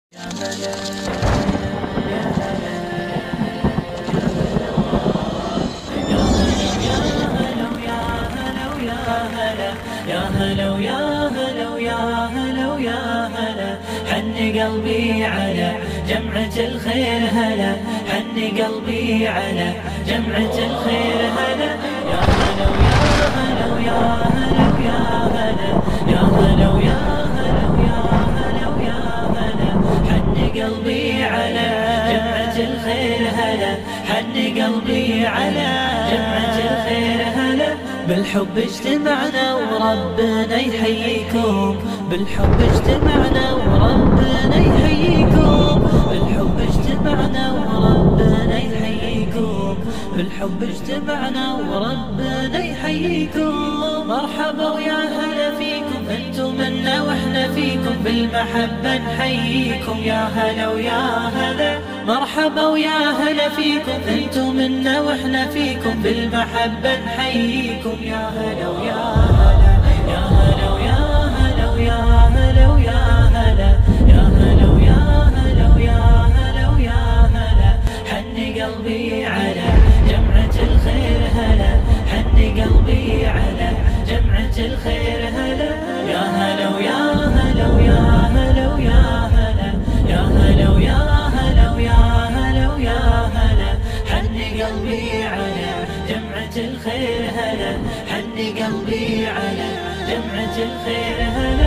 يا هلا ويا هلا ويا هلا ويا هلا، حن قلبي على جمعة الخير هلا، حن قلبي على جمعة الخير هلا. يا هلا ويا هلا ويا هلا ويا هلا، يا هلا ويا هلا ويا هلا ويا هلا، حن قلبي على جمعة الخير هلا، حن قلبي على جمعة الخير هلا. بالحب اجتمعنا وربنا يحييكم، بالحب اجتمعنا وربنا يحييكم، بالحب اجتمعنا وربنا يحييكم، بالحب اجتمعنا وربنا يحييكم. مرحبا ويا هلا فيكم، انتم منا واحنا فيكم، بالمحبة نحييكم. يا هلا ويا هلا، مرحبا ويا هلا فيكم، انتم منا واحنا فيكم، بالمحبة نحييكم. يا هلا ويا هلا، يا هلا ويا هلا ويا هلا ويا هلا، يا هلا ويا هلا ويا هلا ويا هلا، حن قلبي على جمعة الخير هلا، حن قلبي على جمعة الخير هلا. يا هلا ويا هلا ويا هلا ويا هلا، يا هلا ويا هلا ويا هلا ويا هلا، حن قلبي على جمعة الخير هلا، حن قلبي على جمعة الخير هلا.